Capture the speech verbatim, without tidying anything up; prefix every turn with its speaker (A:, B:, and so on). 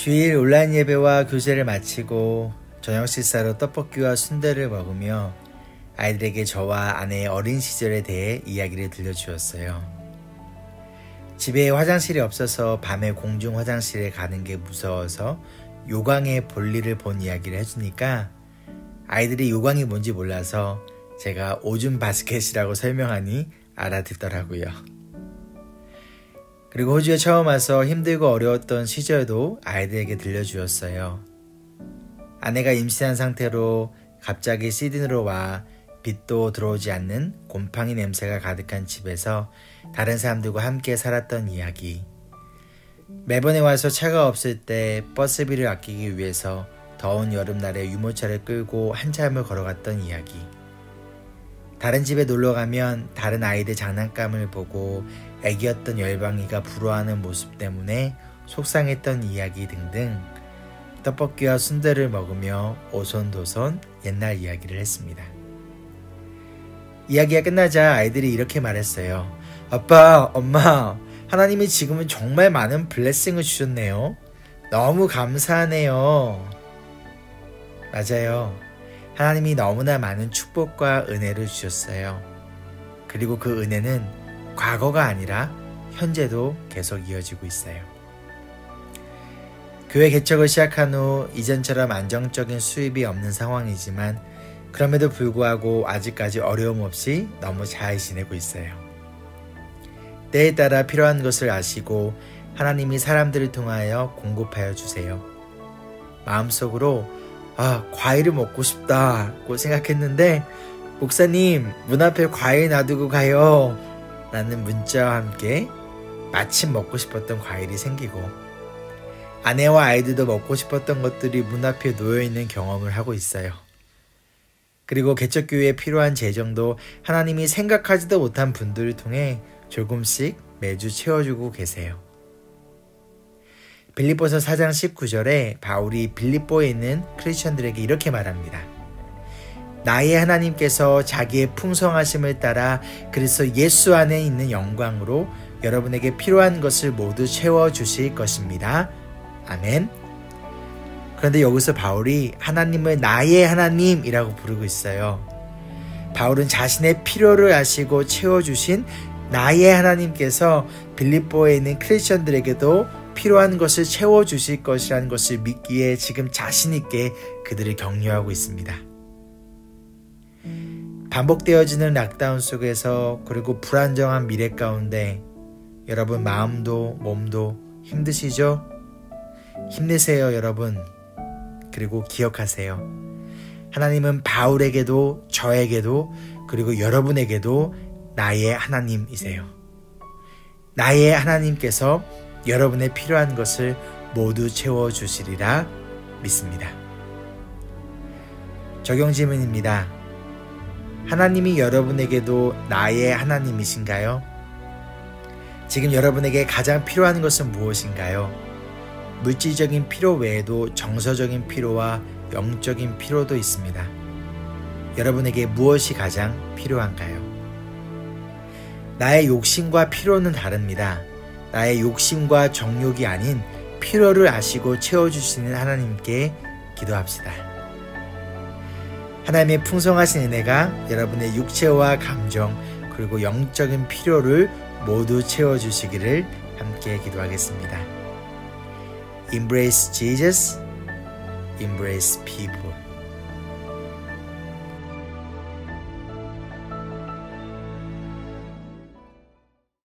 A: 주일 온라인 예배와 교제를 마치고 저녁 식사로 떡볶이와 순대를 먹으며 아이들에게 저와 아내의 어린 시절에 대해 이야기를 들려주었어요. 집에 화장실이 없어서 밤에 공중 화장실에 가는 게 무서워서 요강의 볼일을 본 이야기를 해주니까 아이들이 요강이 뭔지 몰라서 제가 오줌 바스켓이라고 설명하니 알아듣더라고요. 그리고 호주에 처음 와서 힘들고 어려웠던 시절도 아이들에게 들려주었어요. 아내가 임신한 상태로 갑자기 시드니로 와 빛도 들어오지 않는 곰팡이 냄새가 가득한 집에서 다른 사람들과 함께 살았던 이야기. 매번에 와서 차가 없을 때 버스비를 아끼기 위해서 더운 여름날에 유모차를 끌고 한참을 걸어갔던 이야기. 다른 집에 놀러가면 다른 아이들 장난감을 보고 애기였던 열방이가 부러워하는 모습 때문에 속상했던 이야기 등등 떡볶이와 순대를 먹으며 오손도손 옛날 이야기를 했습니다. 이야기가 끝나자 아이들이 이렇게 말했어요. 아빠, 엄마, 하나님이 지금은 정말 많은 블레싱을 주셨네요. 너무 감사하네요. 맞아요. 하나님이 너무나 많은 축복과 은혜를 주셨어요. 그리고 그 은혜는 과거가 아니라 현재도 계속 이어지고 있어요. 교회 개척을 시작한 후 이전처럼 안정적인 수입이 없는 상황이지만 그럼에도 불구하고 아직까지 어려움 없이 너무 잘 지내고 있어요. 때에 따라 필요한 것을 아시고 하나님이 사람들을 통하여 공급하여 주세요. 마음속으로 아, 과일을 먹고 싶다고 생각했는데 목사님, 문 앞에 과일 놔두고 가요 라는 문자와 함께 마침 먹고 싶었던 과일이 생기고 아내와 아이들도 먹고 싶었던 것들이 문 앞에 놓여있는 경험을 하고 있어요. 그리고 개척교회에 필요한 재정도 하나님이 생각하지도 못한 분들을 통해 조금씩 매주 채워주고 계세요. 빌립보서 사 장 십구 절에 바울이 빌립보에 있는 크리스천들에게 이렇게 말합니다. 나의 하나님께서 자기의 풍성하심을 따라 그리스도 예수 안에 있는 영광으로 여러분에게 필요한 것을 모두 채워주실 것입니다. 아멘. 그런데 여기서 바울이 하나님을 나의 하나님이라고 부르고 있어요. 바울은 자신의 필요를 아시고 채워주신 나의 하나님께서 빌립보에 있는 크리스천들에게도 필요한 것을 채워주실 것이라는 것을 믿기에 지금 자신있게 그들을 격려하고 있습니다. 반복되어지는 락다운 속에서 그리고 불안정한 미래 가운데 여러분 마음도 몸도 힘드시죠? 힘내세요 여러분. 그리고 기억하세요. 하나님은 바울에게도 저에게도 그리고 여러분에게도 나의 하나님이세요. 나의 하나님께서 여러분의 필요한 것을 모두 채워주시리라 믿습니다. 적용 질문입니다. 하나님이 여러분에게도 나의 하나님이신가요? 지금 여러분에게 가장 필요한 것은 무엇인가요? 물질적인 필요 외에도 정서적인 필요와 영적인 필요도 있습니다. 여러분에게 무엇이 가장 필요한가요? 나의 욕심과 필요는 다릅니다. 나의 욕심과 정욕이 아닌 필요를 아시고 채워주시는 하나님께 기도합시다. 하나님의 풍성하신 은혜가 여러분의 육체와 감정 그리고 영적인 필요를 모두 채워주시기를 함께 기도하겠습니다. Embrace Jesus, embrace people.